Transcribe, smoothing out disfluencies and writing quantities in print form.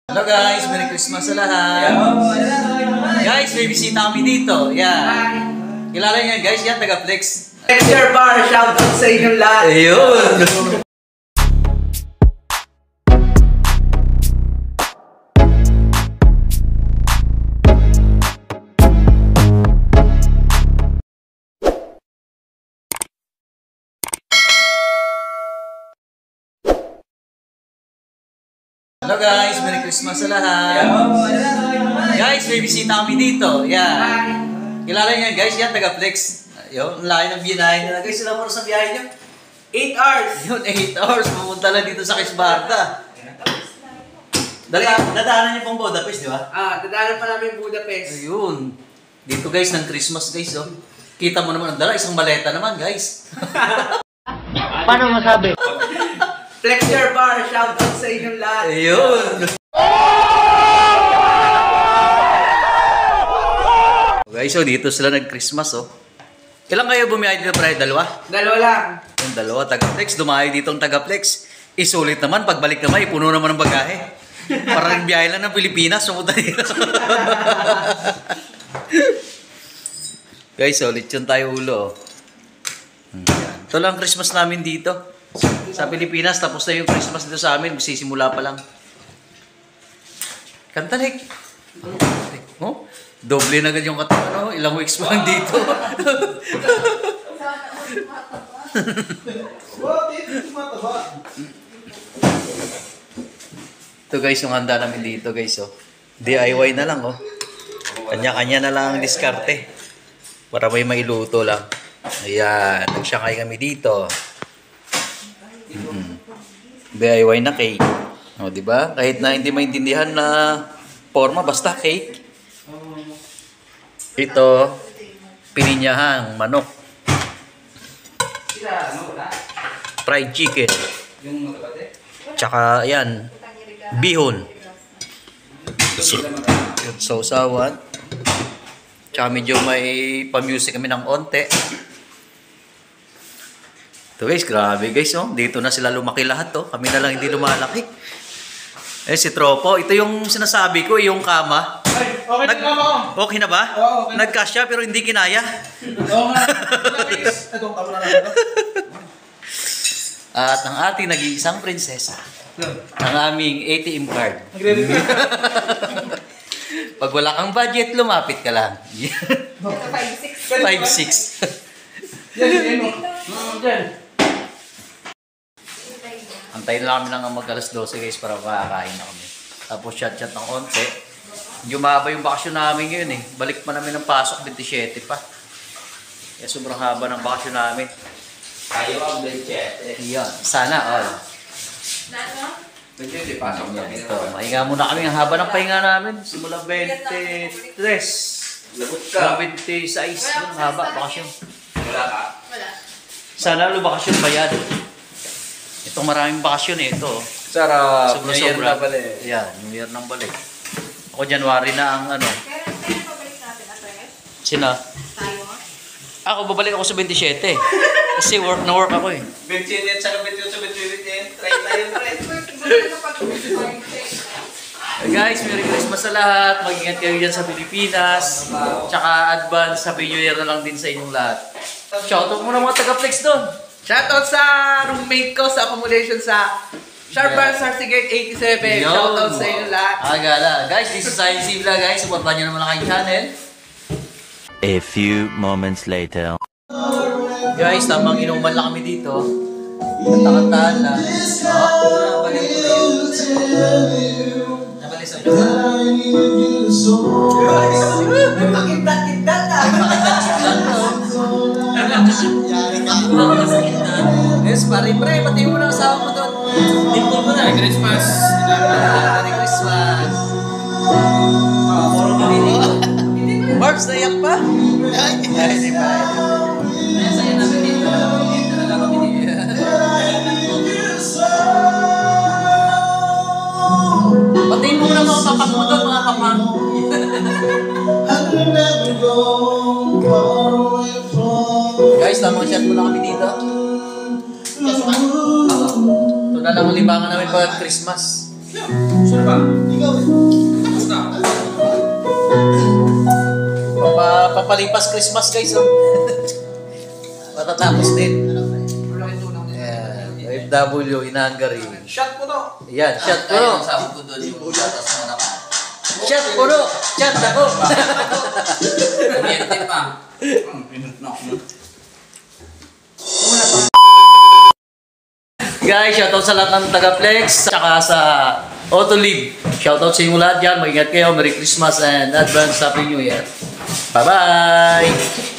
Hello guys, Merry Christmas sa lahat. Guys, may bisita kami dito. Yan. Kilala niyo yan guys, yan taga-Flex. Flexer Bar, shoutout sa inyong lahat. Ayun. Hello guys, Merry Christmas sa lahat. Guys, may bisita kami dito. Yan. Kilala niyo yan guys, yan taga-Flex. Ayun, layo ng binahe nila. Guys, ilang oras sa biyahe niyo? 8 hours. Yun, 8 hours. Pumunta lang dito sa Kisbarta. Dadaanan niyo pang Budapest, di ba? Dadaanan pa namin Budapest. Ayun. Dito guys, ng Christmas guys, oh. Kita mo naman ang dala, isang maleta naman guys. Paano masabi? Flexer Bar, shoutout sa inyong lahat. Ayun. Guys, so dito sila nag-Christmas, oh. Ilang kayo bumiyahe dito, pre? Dalawa? Dalawa lang. Yung dalawa, taga-Flex. Dumayo dito ang taga-Flex. Isulit naman, pagbalik naman, ipuno naman ang bagahe. Parang biyahe lang ng Pilipinas, sumunta dito. Guys, ulit yun tayo ulo, oh. Yan. Ito lang Christmas namin dito. Sa Pilipinas, tapos na yung Christmas dito sa amin. Magsisimula pa lang. Kantanik. Oh, doble na agad yung katawan. Oh. Ilang weeks pa lang dito. Ito guys, yung handa namin dito guys. Oh. DIY na lang. Oh. Kanya-kanya na lang ang diskarte. Para may mailuto lang. Ayan. Nag-Shanghai kami dito. DIY na cake. O, di ba? Kahit na hindi maintindihan na forma, basta cake. Ito, pininyahang manok. Fried chicken. Tsaka, yan, bihon. Sausawan. Tsaka medyo may pa-music kami ng onte. Ito guys, grabe guys, oh. Dito na sila lumaki lahat, oh. Kami na lang hindi lumalaki. Eh, si Tropo, ito yung sinasabi ko, yung kama. Ay, okay na kama ko. Okay na ba? Oo, okay. Nagkasya pero hindi kinaya. Oo nga. Itong tamo na natin. At ang ating nag-iisang prinsesa. Ang aming ATM card. Pag wala kang budget, lumapit ka lang. 5'6". 5'6". Yan. Antayin lang kami ng mag-alas 12 guys para makakain na kami. Tapos chat-chat ng konti. Medyo mahaba yung bakasyon namin ngayon eh. Balik pa namin ng pasok, 27 pa. Kaya sobrang haba ng bakasyon namin. Tayo ang 27. Iyan, sana all. Pasok na Ito, mahinga muna kami. Ang haba ng pahinga namin. Simula 23. Lagot ka. 26. Yung haba, bakasyon. Wala ka. Sana bakasyon pa yan. Itong maraming bakasyon eh. Ito. Sarap. Sobra-sobra. Yan, New Year ng balik. Ako January na ang ano. Kailan pabalik natin, Ate? Sina? Tayo? Ako, babalik ako sa 27. Kasi work na work ako eh. 27 at saka 28, 28. Try tayo, friend. Guys, Merry Christmas sa lahat. Mag-ingat kayo dyan sa Pilipinas. Tsaka advance Happy New Year na lang din sa inyong lahat. Shoutout mo na mga taga-Flex doon. Shoutout sa roommate ko sa accommodation sa Sharp Bar Sarsigate 87. Yo. Shoutout sa inyo lahat. Agala. Guys, this is Science Vlog guys. Supportan nyo naman ang aking channel. A few moments later. Guys, tamang inuman lang kami dito. Kanta-kantahan lang. Oh, balik ko na yun. Nabalik sa inyo. Makita-kita na. Yes, pare pati mo na asawa mo doon. Dimple mo na. Merry Christmas. Merry Christmas. Barbs, naiyak pa? Ay, hindi pa. Sa'yo namin dito. Dito na lang kami dito. Patiin mo na mga papak mo doon, mga papak. Guys, tamang shot muna kami dito. Ito na lang ang libangan namin pag Christmas. Papalipas Christmas guys, oh. Matatapos din. Ayan, OFW in Hungary. Shot po to. Ayan, shot puro. Shot puro. Shot ako. Guys, shoutout sa lahat ng taga-Flex, saka sa Autolive. Shoutout sa inyo lahat dyan. Mag-ingat kayo. Merry Christmas and advance Happy New Year. Bye-bye!